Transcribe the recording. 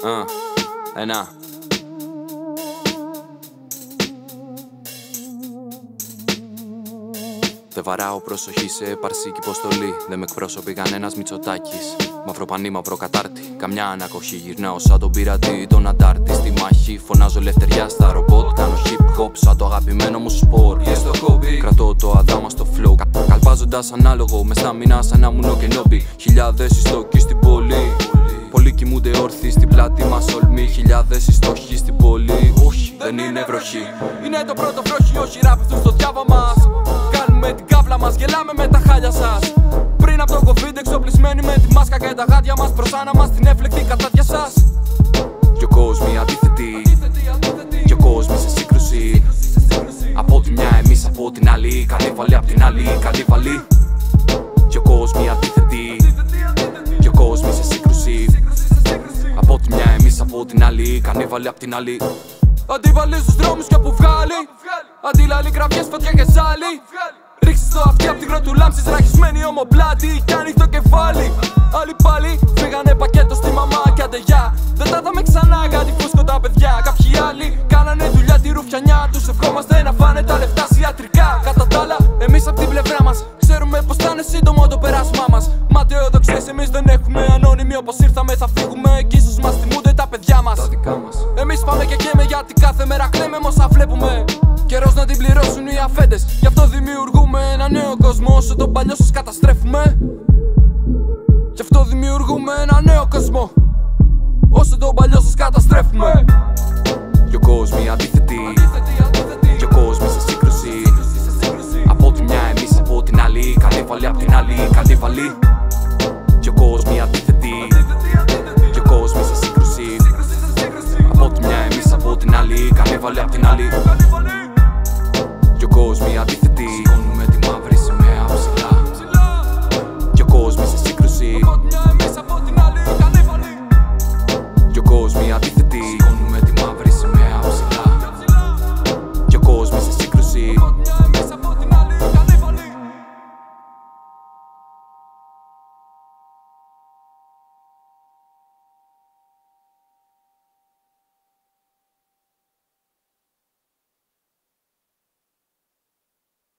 Ένα. Δεν βαράω προσοχή σε παρσί και υποστολή. Δεν με εκπρόσωπει κανένας Μητσοτάκης. Μαυροπανί, μαυροκατάρτη. Καμιά ανακοχή. Γυρνάω σαν τον πειρατή, τον αντάρτη. Στη μάχη φωνάζω ελευθεριά στα ρομπότ. Κάνω hip hop σαν το αγαπημένο μου σπορ. Και στο χόμπι κρατώ το αδάμα στο flow. Καλπάζοντας ανάλογο με στάμινα σαν να μουνό και νόμπι. Χιλιάδες ιστόκοι στην πόλη. Πολλοί κοιμούνται όρθιοι στην πλάτη μας ολμοί. Χιλιάδες ιστόχοι στην πόλη. Όχι, δεν είναι βροχή. Είναι το πρώτο βροχή, όχι ράπηθουν στο διάβα μας. Κάνουμε την κάβλα μας, γελάμε με τα χάλια σας. Πριν από το COVID εξοπλισμένοι με τη μάσκα και τα γάντια μας. Μπροστά μας την έφλεκτη κατάδια σας. Δυο κόσμοι αντίθετοι, δυο κόσμοι σε σύγκρουση. Από τη μια εμείς από την άλλη, καλύβαλοι απ' την άλλη, καλύβαλοι. Δυο κόσμοι αντίθετοι, δυο κόσμοι σε σύγκρουση. Από τη μια εμείς από την άλλη, κανίβαλοι απ' την άλλη. Αντίβαλοι στους δρόμους και όπου βγάλει. Αντίλαλοι κραυγές, φωτιά και ζάλι. Ρίξεις το αυτί απ' τη γρότου λάμψης, ραχισμένη ομοπλάτη κι ανοιχτό κεφάλι. Άλλοι πάλι φύγανε πακέτο στη μαμά και αντεγιά. Δεν τα είδαμε ξανά, κάτι φούσκω τα παιδιά. Κάποιοι άλλοι κάνανε δουλειά τη ρουφιανιά. Τους ευχόμαστε να φάνε τα λεφτά ιατρικά. Κατά τα άλλα, εμείς απ' την πλευρά μας ξέρουμε πως θα είναι σύντομο το περάσμά μας. Ματαιοδοξίες εμείς δεν έχουμε, ανώνυμοι όπως ήρθαμε θα φύγουμε. Κι ίσως μας θυμούνται τα παιδιά μας. Εμείς πάμε και καίμε γιατί κάθε μέρα κλαίμε με όσα βλέπουμε. Καιρός να την πληρώσουν οι αφέντες. Γι' αυτό δημιουργούμε ένα νέο κόσμο. Όσο τον παλιό σας καταστρέφουμε. Γι' αυτό δημιουργούμε ένα νέο κόσμο. Όσο τον παλιό σας καταστρέφουμε. Δυο κόσμοι αντίθετοι, δυο κόσμοι σε σύγκρουση. Από τη μια εμείς από την άλλη, καλύβαλοι απ' την άλλη, καλύβαλοι. Δυο κόσμοι αντίθετοι, δυο κόσμοι σε σύγκρουση. Από τη μια εμείς από την άλλη, καλύβαλοι απ' την άλλη. Δυο κόσμοι αντίθετοι.